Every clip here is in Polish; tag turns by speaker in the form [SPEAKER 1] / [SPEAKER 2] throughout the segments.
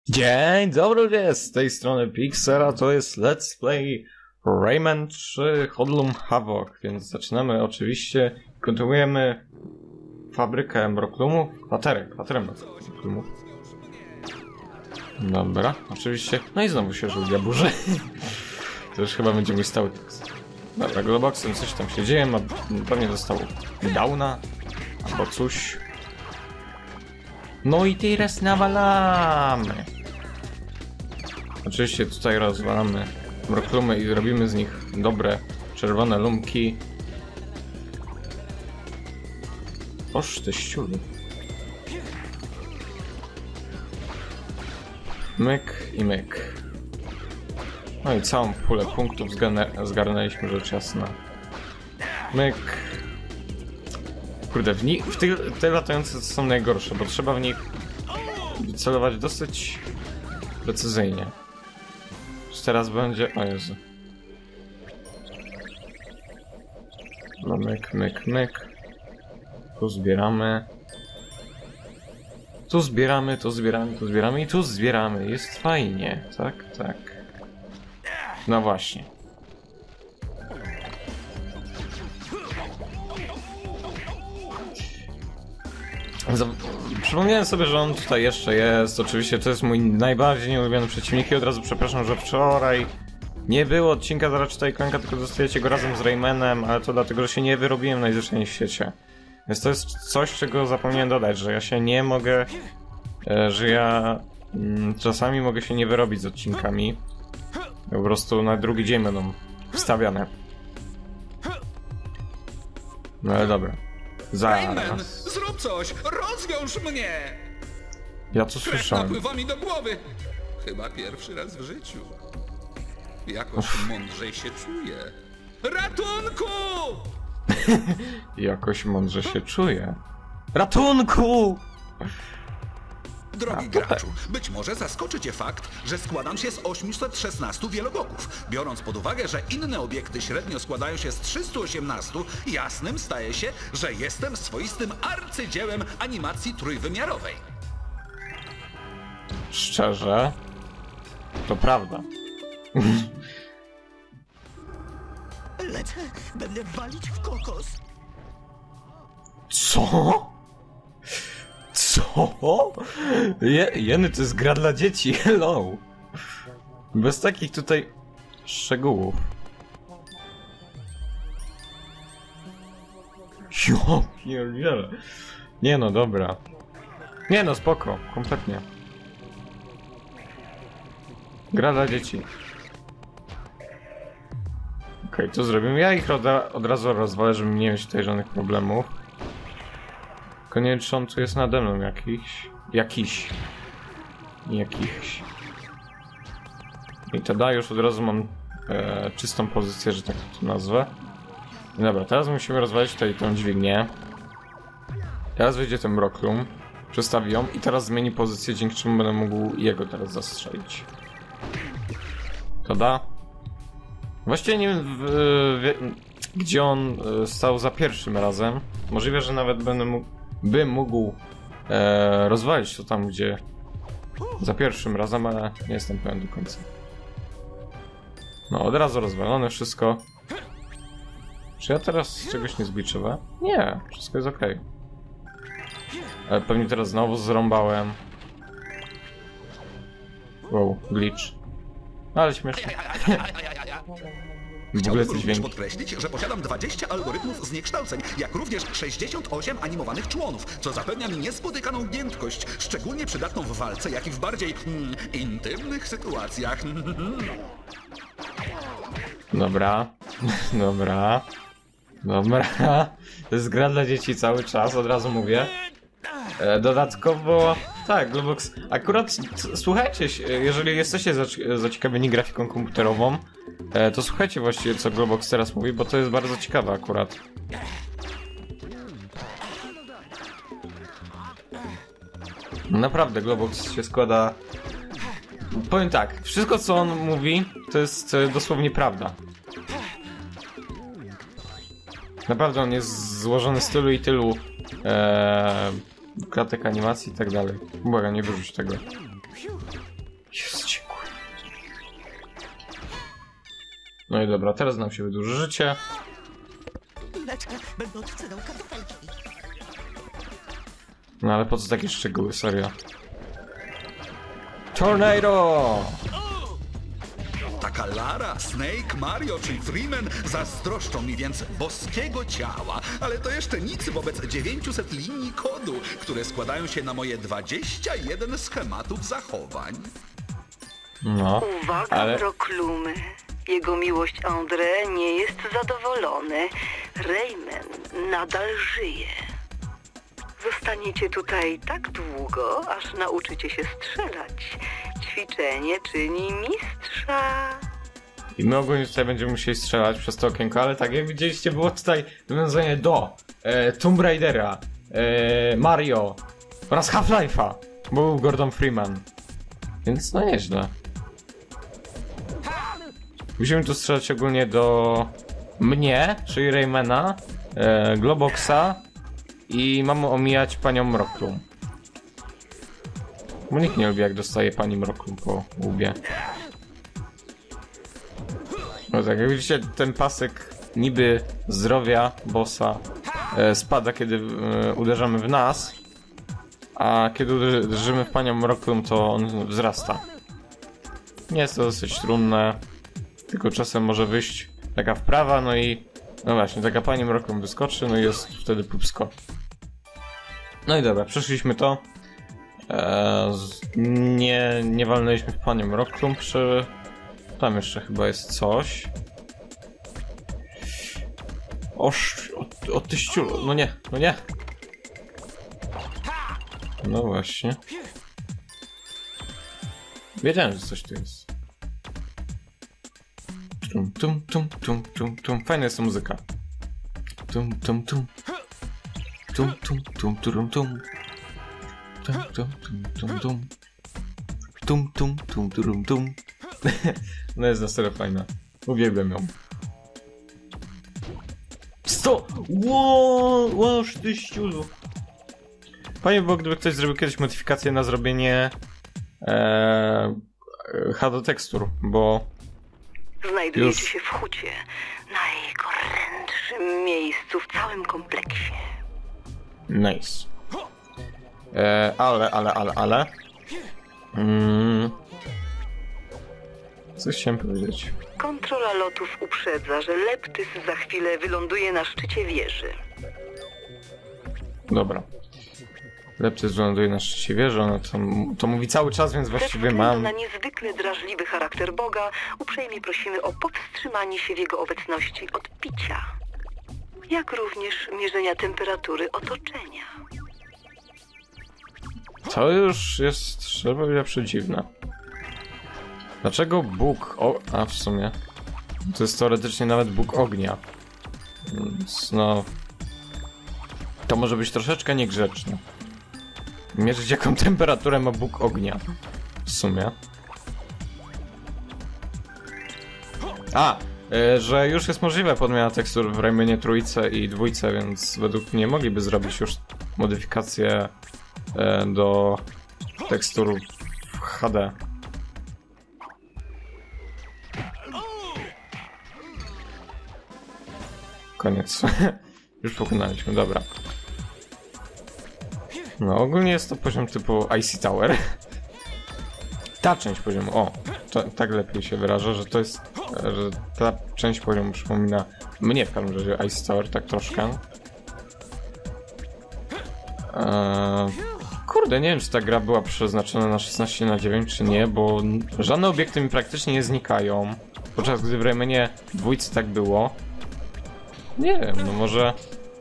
[SPEAKER 1] Dzień dobry ludzie, z tej strony Pixera, to jest Let's Play Rayman 3 Hoodlum Havoc, więc zaczynamy oczywiście, kontynuujemy fabrykę Embroklumów, kwaterę Embroklumów. Dobra, oczywiście, no i znowu się żółwia burzy. To już chyba będzie mój stały tekst. Dobra, Globoxem coś tam się dzieje, pewnie dostał downa, albo coś. No i teraz nawalamy. Oczywiście tutaj rozwalamy Embroklumy i robimy z nich dobre czerwone lumki. Oż te ściuli. Myk i myk. No i całą pulę punktów zgarnęliśmy, rzecz jasna. Myk. Kurde, te latające są najgorsze, bo trzeba w nich celować dosyć precyzyjnie. Teraz będzie... O Jezu. No myk, myk, myk. Tu zbieramy. Tu zbieramy, tu zbieramy, tu zbieramy i tu zbieramy. Jest fajnie. Tak, tak. No właśnie. Przypomniałem sobie, że on tutaj jeszcze jest. Oczywiście to jest mój najbardziej nieulubiony przeciwnik i od razu przepraszam, że wczoraj nie było odcinka z Ratcheta i Clanka, tylko dostajecie go razem z Raymanem, ale to dlatego, że się nie wyrobiłem najzwyczajniej w świecie. Więc to jest coś, czego zapomniałem dodać, że ja się nie mogę... że ja czasami mogę się nie wyrobić z odcinkami. Po prostu na drugi dzień będą wstawiane. No ale dobra.
[SPEAKER 2] Rayman, zrób coś! Rozwiąż mnie!
[SPEAKER 1] Ja to
[SPEAKER 2] Krew
[SPEAKER 1] słyszałem.
[SPEAKER 2] napływa mi do głowy. Chyba pierwszy raz w życiu. Jakoś mądrzej się czuję. Ratunku!
[SPEAKER 1] Jakoś mądrze się czuję. Ratunku!
[SPEAKER 2] Drogi graczu, być może zaskoczy cię fakt, że składam się z 816 wieloboków. Biorąc pod uwagę, że inne obiekty średnio składają się z 318, jasnym staje się, że jestem swoistym arcydziełem animacji trójwymiarowej.
[SPEAKER 1] Szczerze, to prawda.
[SPEAKER 3] Lecę, będę walić w kokos.
[SPEAKER 1] Co? Co? Jeny, to jest gra dla dzieci, hello. Bez takich tutaj szczegółów. Jo, pierdziele. Nie no, dobra. Nie no, spoko, kompletnie. Gra dla dzieci. Okej, to zrobimy. Ja ich od razu rozwalę, żeby nie mieć tutaj żadnych problemów. Koniecznie on tu jest nade mną jakiś. I tada, już od razu mam czystą pozycję, że tak to nazwę. Dobra, teraz musimy rozwalić tutaj tą dźwignię. Teraz wyjdzie ten Embroklum. Przestawi ją i teraz zmieni pozycję, dzięki czemu będę mógł jego teraz zastrzelić. Tada. Właściwie nie wiem, gdzie on stał za pierwszym razem. Możliwe, że nawet bym mógł rozwalić to tam, gdzie za pierwszym razem, ale nie jestem pewien do końca. No, od razu rozwalone wszystko. Czy ja teraz czegoś nie zgliczyłem? Nie, wszystko jest ok. Ale pewnie teraz znowu zrąbałem. Wow, glitch. Ale śmieszne. W ogóle coś
[SPEAKER 2] Chciałbym podkreślić, że posiadam 20 algorytmów zniekształceń, jak również 68 animowanych członów, co zapewnia mi niespotykaną giętkość, szczególnie przydatną w walce, jak i w bardziej intymnych sytuacjach.
[SPEAKER 1] Dobra. Dobra. Dobra. To jest gra dla dzieci cały czas, od razu mówię. Dodatkowo... Tak, Globox... Akurat, słuchajcie, jeżeli jesteście zaciekawieni grafiką komputerową, to słuchajcie właściwie, co Globox teraz mówi, bo to jest bardzo ciekawe akurat. Naprawdę, Globox się składa... Powiem tak, wszystko co on mówi, to jest dosłownie prawda. Naprawdę on jest złożony z tylu i tylu klatek animacji i tak dalej. Błagam, nie wyrzuć tego. Jest dziękuję. No i dobra, teraz nam się wydłuży życie.
[SPEAKER 3] Lecę, będę odcinał kartofelki.
[SPEAKER 1] No ale po co takie szczegóły, serio? Tornado!
[SPEAKER 2] Taka Lara, Snake, Mario czy Freeman zazdroszczą mi więc boskiego ciała, ale to jeszcze nic wobec 900 linii kodu, które składają się na moje 21 schematów zachowań.
[SPEAKER 1] No,
[SPEAKER 4] Uwaga,
[SPEAKER 1] ale...
[SPEAKER 4] Proklumy. Jego miłość André nie jest zadowolony. Rayman nadal żyje. Zostaniecie tutaj tak długo, aż nauczycie się strzelać. Ćwiczenie czyni mistrza.
[SPEAKER 1] I my ogólnie tutaj będziemy musieli strzelać przez to okienko, ale tak jak widzieliście, było tutaj nawiązanie do Tomb Raidera, Mario oraz Half-Life'a, bo był Gordon Freeman. Więc no nieźle. Musimy tu strzelać ogólnie do mnie, czyli Raymana, Globoxa i mamy omijać panią Mroklum. Bo nikt nie lubi, jak dostaje pani Mroklum po łbie. No tak, jak widzicie, ten pasek niby zdrowia bossa spada, kiedy uderzamy w nas, a kiedy uderzymy w panią Mroklum, to on wzrasta. Nie jest to dosyć trudne, tylko czasem może wyjść taka wprawa, no i no właśnie, taka pani Mroklum wyskoczy, no i jest wtedy pupsko. No i dobra, przeszliśmy to. Nie walnęliśmy w panią Mroklum przy... Tam jeszcze chyba jest coś. O tyściulu, no nie, no nie. No właśnie. Wiedziałem, że coś tu jest. Tum, tum, tum, tum, tum, tum. Fajna jest ta muzyka. Tum, tum, tum. Tum, tum, tum, tum, tum. Tum, tum, tum, tum, tum. Tum, tum, tum, tum, tum. No jest na serio fajna. Uwielbiam ją. 100! Ło, ty ściulu. Fajnie było, gdyby ktoś zrobił kiedyś modyfikację na zrobienie HD tekstur, bo
[SPEAKER 4] Znajdujecie się w hucie, najgorętszym miejscu w całym kompleksie.
[SPEAKER 1] Nice. Ale. Coś chciałem powiedzieć.
[SPEAKER 4] Kontrola lotów uprzedza, że Leptys za chwilę wyląduje na szczycie wieży.
[SPEAKER 1] Dobra. Leptys wyląduje na szczycie wieży, ona to mówi cały czas, więc właściwie
[SPEAKER 4] Ze
[SPEAKER 1] mam...
[SPEAKER 4] względu na niezwykle drażliwy charakter Boga, uprzejmie prosimy o powstrzymanie się w jego obecności od picia. Jak również mierzenia temperatury otoczenia.
[SPEAKER 1] To już jest, szczerze powiedziawszy, dziwne. Dlaczego Bóg... A w sumie... To jest teoretycznie nawet Bóg ognia. Więc no... To może być troszeczkę niegrzeczne. Mierzyć jaką temperaturę ma Bóg ognia. W sumie. Że już jest możliwe podmiana tekstur w Raymanie trójce i dwójce, więc według mnie mogliby zrobić już modyfikację do tekstur w HD. Koniec. Już pokonaliśmy, dobra. No, ogólnie jest to poziom typu Icy Tower. Ta część poziomu, tak lepiej się wyraża, że to jest, że ta część poziomu przypomina mnie w każdym razie Icy Tower, tak troszkę. Kurde, nie wiem, czy ta gra była przeznaczona na 16:9 czy nie, bo żadne obiekty mi praktycznie nie znikają, podczas gdy w Raymanie dwójce tak było. Nie wiem, no może...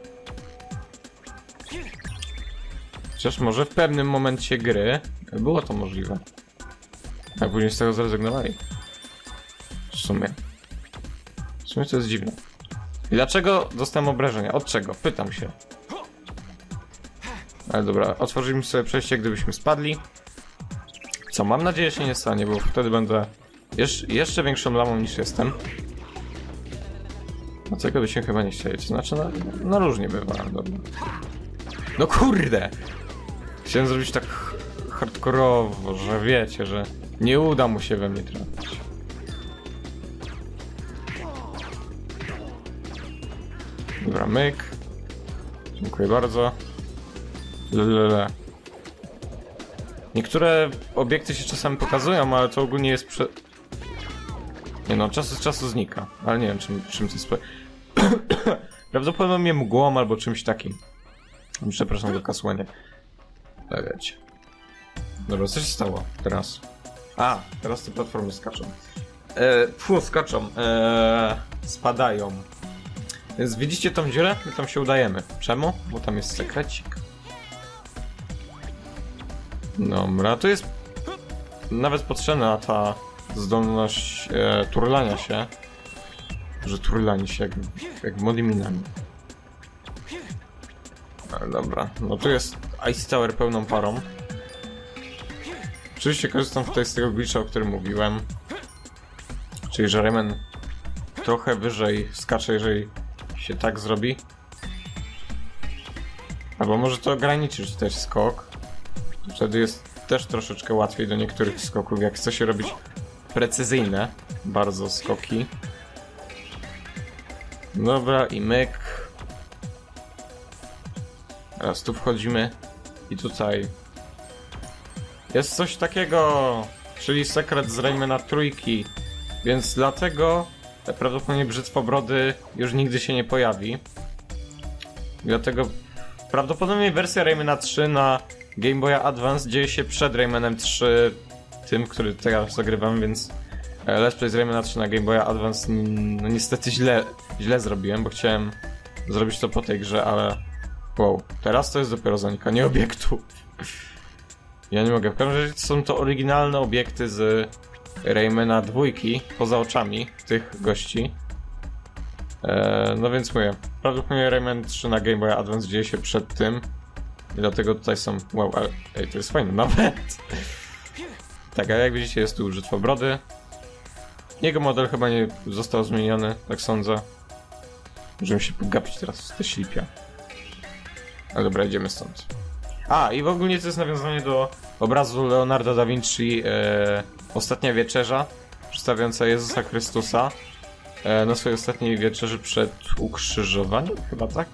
[SPEAKER 1] Chociaż może w pewnym momencie gry było to możliwe. A później z tego zrezygnowali. W sumie to jest dziwne. I dlaczego dostałem obrażenia? Od czego? Pytam się. Ale dobra, otworzymy sobie przejście, gdybyśmy spadli. Co, mam nadzieję, się nie stanie, bo wtedy będę jeszcze większą lamą niż jestem. A tego by się chyba nie chcieli. To znaczy, różnie bywa, dobra. No kurde! Chciałem zrobić tak hardkorowo, że wiecie, że nie uda mu się we mnie trafić. Dobra, myk. Dziękuję bardzo. Lelele. Niektóre obiekty się czasami pokazują, ale to ogólnie jest Nie no, czas z czasu znika. Ale nie wiem, czym to jest... Prawdopodobnie mgłą albo czymś takim. Przepraszam za kasłanie. Tak wiecie. Dobra, co się stało teraz? A, teraz te platformy skaczą. Skaczą. Spadają. Więc widzicie tą dziurę? My tam się udajemy. Czemu? Bo tam jest sekrecik. Dobra, tu jest nawet potrzebna ta zdolność turlania się. Że turlanie się jak moliminami. Ale dobra, no tu jest Ice Tower pełną parą. Oczywiście korzystam tutaj z tego glitcha, o którym mówiłem. Czyli, że Rayman trochę wyżej skacze, jeżeli się tak zrobi. Albo może to ograniczyć też skok. Wtedy jest też troszeczkę łatwiej do niektórych skoków, jak chce się robić precyzyjne bardzo skoki. Dobra, i myk. Teraz tu wchodzimy i tutaj jest coś takiego, czyli sekret z Raymana trójki, więc dlatego prawdopodobnie brzytwobrody już nigdy się nie pojawi. Dlatego prawdopodobnie wersja Raymana 3 na Game Boya Advance dzieje się przed Raymanem 3, tym, który teraz zagrywam, więc Let's Play z Raymana 3 na Game Boya Advance no niestety źle zrobiłem, bo chciałem zrobić to po tej grze, ale wow, teraz to jest dopiero zanikanie obiektów. Ja nie mogę, w każdym razie są to oryginalne obiekty z Raymana 2, poza oczami tych gości. No więc mówię, prawdopodobnie Rayman 3 na Game Boy Advance dzieje się przed tym. I dlatego tutaj są... Wow, ale ej, to jest fajne nawet. Tak, a jak widzicie jest tu brzytwobrody. Jego model chyba nie został zmieniony, tak sądzę. Możemy się pogapić teraz w te ślipia. Ale dobra, idziemy stąd. A, i w ogóle to jest nawiązanie do obrazu Leonardo da Vinci Ostatnia Wieczerza, przedstawiająca Jezusa Chrystusa na swojej ostatniej wieczerzy przed ukrzyżowaniem, chyba tak?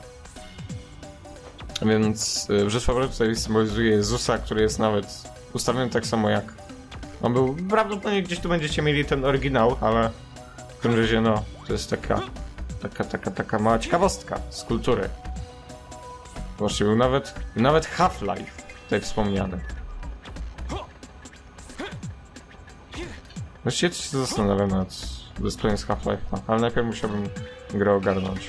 [SPEAKER 1] Więc brzytwobrody tutaj symbolizuje Jezusa, który jest nawet ustawiony tak samo jak on był. Prawdopodobnie gdzieś tu będziecie mieli ten oryginał, ale w tym razie no, to jest taka mała ciekawostka z kultury. Właśnie był nawet Half-Life tutaj wspomniany. Właściwie to się zastanawiam nad displayem z Half-Life'a, ale najpierw musiałbym grę ogarnąć.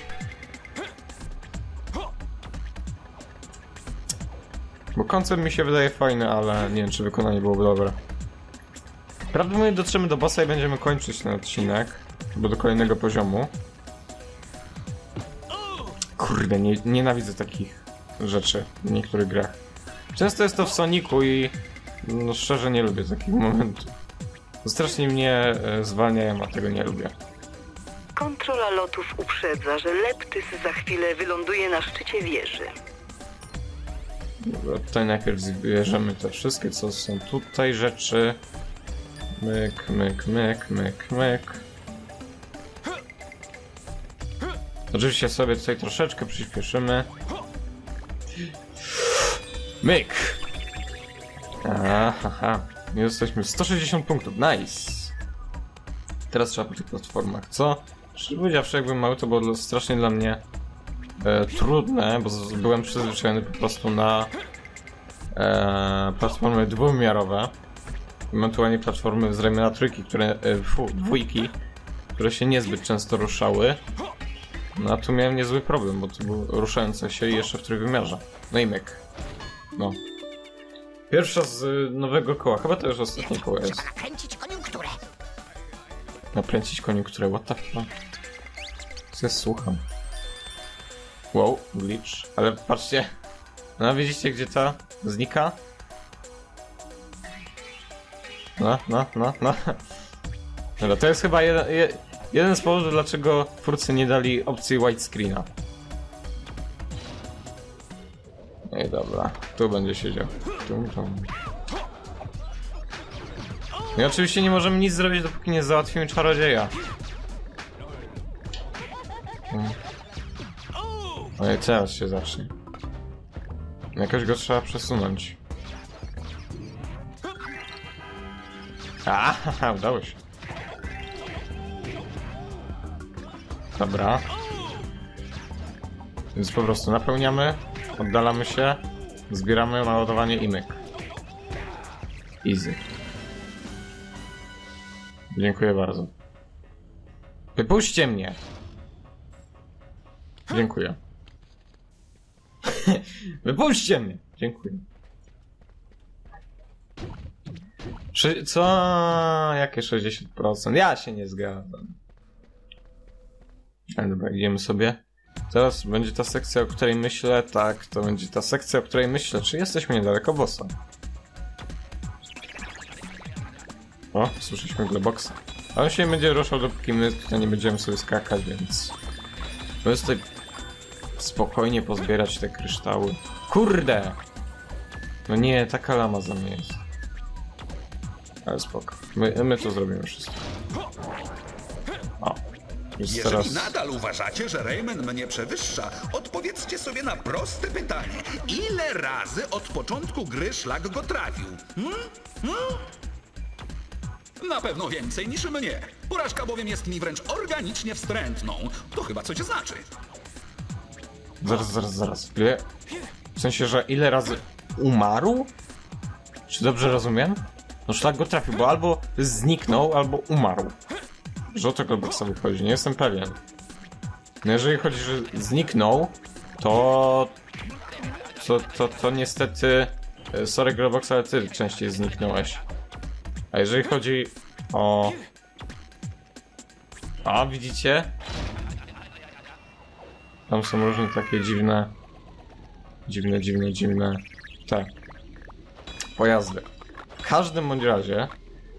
[SPEAKER 1] Bo koncept mi się wydaje fajny, ale nie wiem, czy wykonanie byłoby dobre. Prawdopodobnie dotrzemy do bossa i będziemy kończyć ten odcinek, bo do kolejnego poziomu. Kurde, nienawidzę takich rzeczy w niektórych grach. Często jest to w Sonicu i no szczerze nie lubię takich momentów. Strasznie mnie zwalniają, a tego nie lubię.
[SPEAKER 4] Kontrola lotów uprzedza, że Leptys za chwilę wyląduje na szczycie wieży.
[SPEAKER 1] Dobra, tutaj najpierw zbierzemy te wszystkie, co są tutaj rzeczy. Myk, myk, myk, myk, myk. Oczywiście sobie tutaj troszeczkę przyspieszymy. Myk! Aha, jesteśmy 160 punktów, nice! Teraz trzeba po tych platformach, co? Szczerze powiedziawszy, jakbym mały, to było strasznie dla mnie trudne, bo byłem przyzwyczajony po prostu na platformy dwuwymiarowe. Ewentualnie platformy z Raymana trójki, dwójki, które się niezbyt często ruszały. No a tu miałem niezły problem, bo to było ruszające się i jeszcze w trójwymiarze. No i myk. No. Pierwsza z nowego koła, chyba to już ostatnie koło jest.
[SPEAKER 3] Nakręcić koniunkturę.
[SPEAKER 1] Nakręcić koniunkturę, what the fuck? Co ja słucham? Wow, glitch. Ale patrzcie. No widzicie gdzie ta znika? No. Dobra, to jest chyba jeden z powodów, dlaczego twórcy nie dali opcji widescreena. No i dobra, tu będzie siedział. No i oczywiście nie możemy nic zrobić, dopóki nie załatwimy czarodzieja. Ojej, teraz się zacznie. Jakoś go trzeba przesunąć. Haha, udało się. Dobra. Więc po prostu napełniamy, oddalamy się, zbieramy naładowanie i myk. Easy. Dziękuję bardzo. Wypuśćcie mnie! Dziękuję. Wypuśćcie mnie! Dziękuję. Co? Jakie 60%? Ja się nie zgadzam. Ale dobra, idziemy sobie. Teraz będzie ta sekcja, o której myślę. Tak, to będzie ta sekcja, o której myślę. Czy jesteśmy niedaleko bossa? O, słyszeliśmy gleboxa. A on się nie będzie ruszał, dopóki my tutaj nie będziemy sobie skakać, więc... Możemy tutaj spokojnie pozbierać te kryształy. Kurde! No nie, taka lama za mnie jest. Ale spoko. My to zrobimy wszystko. O. Już
[SPEAKER 2] Jeżeli
[SPEAKER 1] teraz...
[SPEAKER 2] nadal uważacie, że Rayman mnie przewyższa, odpowiedzcie sobie na proste pytanie. Ile razy od początku gry szlak go trafił? Na pewno więcej niż mnie. Porażka bowiem jest mi wręcz organicznie wstrętną. To chyba coś znaczy.
[SPEAKER 1] Zaraz. Ile? W sensie, że ile razy umarł? Czy dobrze rozumiem? No szlak go trafił, bo albo zniknął, albo umarł. Że o to gleboxa wychodzi, nie jestem pewien. No jeżeli chodzi, że zniknął, to niestety... Sorry glebox, ale ty częściej zniknąłeś. A jeżeli chodzi o... A, widzicie? Tam są różne takie dziwne... Dziwne... Te... pojazdy. W każdym bądź razie...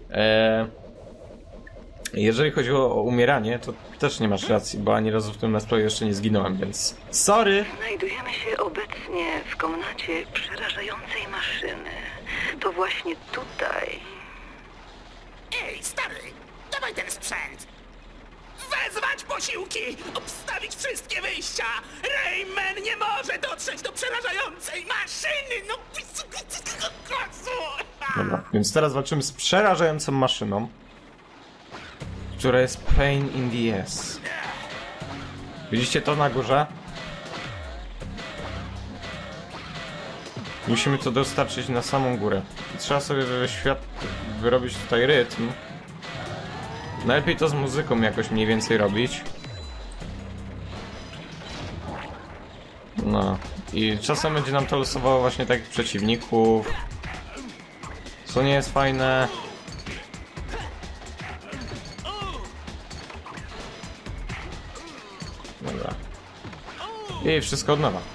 [SPEAKER 1] Jeżeli chodzi o umieranie, to też nie masz racji, bo ani razu w tym nastroju jeszcze nie zginąłem, więc... Sorry!
[SPEAKER 4] Znajdujemy się obecnie w komnacie przerażającej maszyny. To właśnie tutaj...
[SPEAKER 3] Ej, stary, dawaj ten sprzęt! Wezwać posiłki! Obstawić wszystkie wyjścia! Rayman nie może dotrzeć do przerażającej maszyny! No...
[SPEAKER 1] Dobra, więc teraz walczymy z przerażającą maszyną, która jest pain in the ass. Widzicie to na górze? Musimy to dostarczyć na samą górę. I trzeba sobie wyrobić tutaj rytm. Najlepiej to z muzyką jakoś mniej więcej robić. No. I czasem będzie nam to losowało właśnie takich przeciwników. Co nie jest fajne. Dobra. I wszystko od nowa.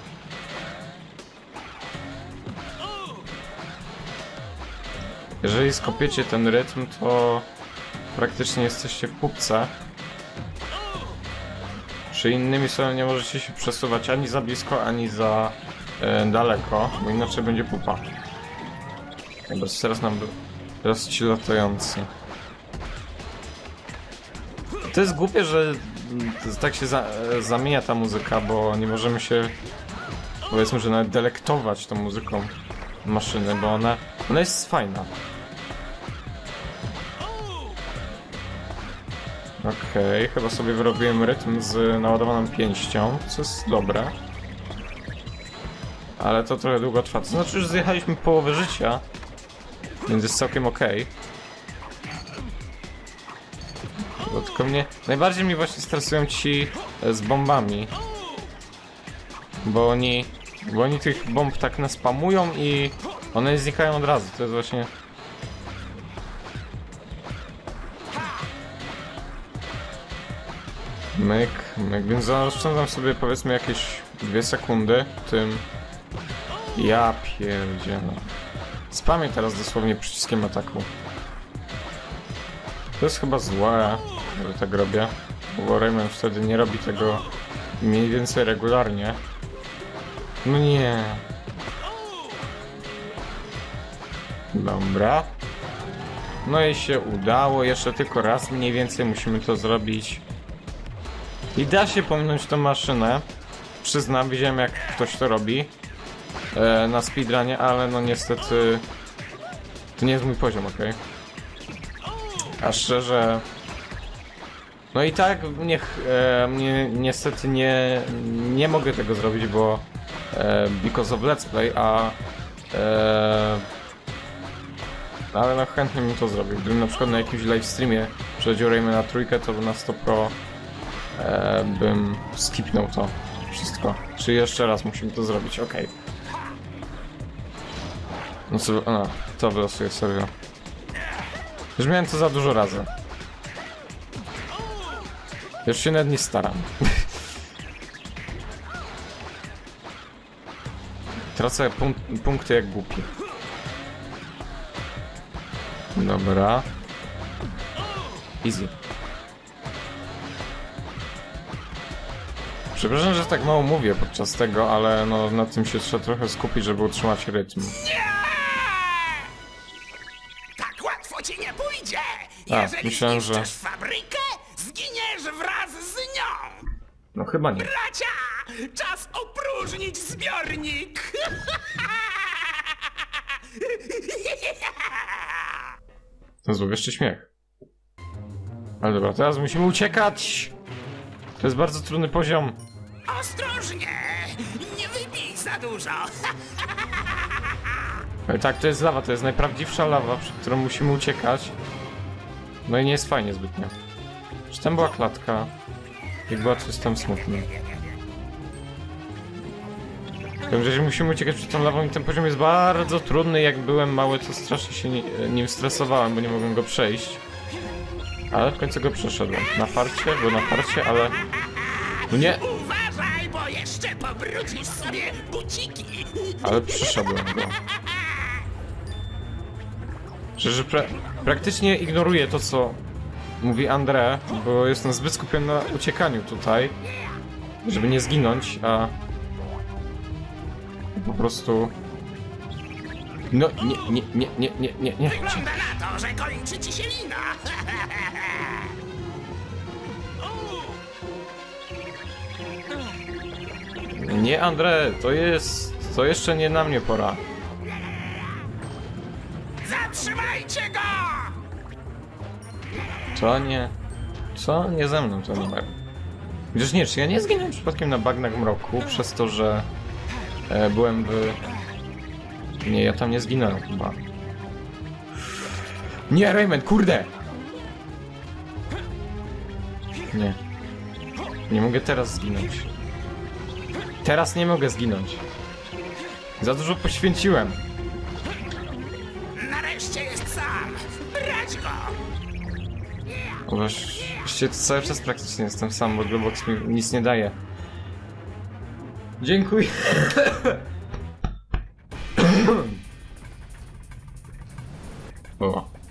[SPEAKER 1] Jeżeli skopiecie ten rytm, to praktycznie jesteście w pupce. Czy innymi słowy nie możecie się przesuwać ani za blisko, ani za daleko, bo inaczej będzie pupa. Dobra, teraz nam teraz ci latający. To jest głupie, że tak się zamienia ta muzyka, bo nie możemy się, powiedzmy, że nawet delektować tą muzyką maszyny, bo ona jest fajna. Okej, chyba sobie wyrobiłem rytm z naładowaną pięścią, co jest dobre. Ale to trochę długo trwa. To znaczy, już zjechaliśmy połowę życia, więc jest całkiem okej. Tylko najbardziej mnie właśnie stresują ci z bombami. Bo oni tych bomb tak naspamują i one znikają od razu. To jest właśnie... Myk, więc zaoszczędzam sobie powiedzmy jakieś 2 sekundy tym... Ja pierdzielę. Spamię teraz dosłownie przyciskiem ataku. To jest chyba złe, że tak robię, bo Rayman wtedy nie robi tego mniej więcej regularnie. No nie. Dobra. No i się udało, jeszcze tylko raz mniej więcej musimy to zrobić. I da się pominąć tą maszynę. Przyznam, widziałem jak ktoś to robi na speedrunie, ale no niestety to nie jest mój poziom, okej? A szczerze... No i tak niestety nie mogę tego zrobić, bo because of let's play, ale no chętnie bym to zrobił. Gdybym na przykład na jakimś live streamie przechodził Raymana trójkę, to na 100% bym skipnął to wszystko. Czy jeszcze raz musimy to zrobić, okej. No co, no, to wylosuję serio. Już miałem to za dużo razy. Już się nawet nie staram. Tracę punkty jak głupi. Dobra. Easy. Przepraszam, że tak mało mówię podczas tego, ale no nad tym się trzeba trochę skupić, żeby utrzymać rytm.
[SPEAKER 3] Nie! Tak łatwo ci nie pójdzie!
[SPEAKER 1] A,
[SPEAKER 3] Jeżeli
[SPEAKER 1] myślałem, że...
[SPEAKER 3] zniszczysz fabrykę, zginiesz wraz z nią!
[SPEAKER 1] No chyba nie.
[SPEAKER 3] Bracia! Czas opróżnić zbiornik!
[SPEAKER 1] Ten złowieszczy śmiech. Ale dobra, teraz musimy uciekać! To jest bardzo trudny poziom.
[SPEAKER 3] Ostrożnie! Nie wypij za dużo!
[SPEAKER 1] Ale tak, to jest lawa, to jest najprawdziwsza lawa, przed którą musimy uciekać. No i nie jest fajnie zbytnio. Czy tam była klatka? Jak była, to jestem smutny. W każdym razie musimy uciekać przed tą lawą i ten poziom jest bardzo trudny. Jak byłem mały, to strasznie się nim stresowałem, bo nie mogłem go przejść. Ale w końcu go przeszedłem. Na farcie, bo na farcie, ale... No nie!
[SPEAKER 3] Uważaj, bo jeszcze pobrudzisz sobie buciki!
[SPEAKER 1] Ale przeszedłem go. Że praktycznie ignoruję to, co mówi André, bo jestem zbyt skupiony na uciekaniu tutaj, żeby nie zginąć, a po prostu... No, nie.
[SPEAKER 3] Wygląda na to, że kończy ci się lina!
[SPEAKER 1] Nie, André, to jeszcze nie na mnie pora.
[SPEAKER 3] Zatrzymajcie go!
[SPEAKER 1] To nie... Co? Nie ze mną to numer. Gdyż nie, czy ja nie zginąłem przypadkiem na bagnach mroku przez to, że byłem w... Nie, ja tam nie zginąłem chyba. Nie, Rayman, kurde! Nie. Nie mogę teraz zginąć. Teraz nie mogę zginąć. Za dużo poświęciłem.
[SPEAKER 3] Nareszcie jest sam! Brać go!
[SPEAKER 1] Właściwie to cały czas praktycznie jestem sam, bo Globox mi nic nie daje. Dziękuję. O.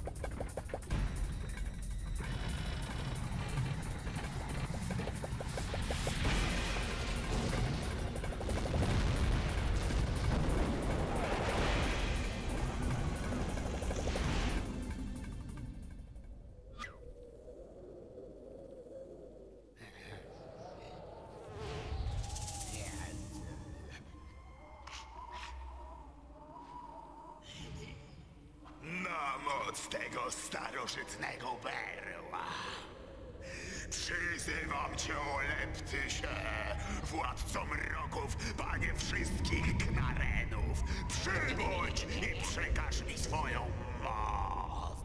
[SPEAKER 3] Na moc tego starożytnego berła. Przyzywam cię, Oleptysie, władco mroków, panie wszystkich knarenów. Przybądź i przekaż mi swoją moc.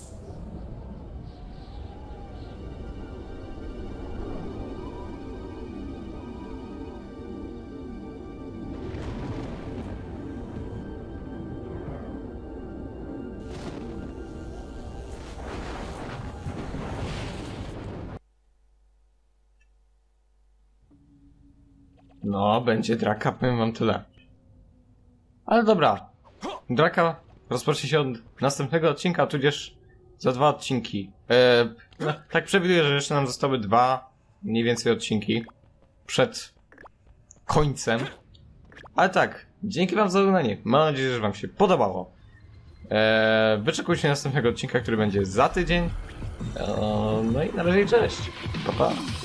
[SPEAKER 1] No, będzie draka, powiem wam tyle. Ale dobra. Draka rozpocznie się od następnego odcinka, tudzież za 2 odcinki. No, tak przewiduję, że jeszcze nam zostały 2 mniej więcej odcinki przed końcem. Ale tak, dzięki wam za oglądanie. Mam nadzieję, że wam się podobało. Wyczekujcie następnego odcinka, który będzie za tydzień. No i na razie cześć. Pa, pa.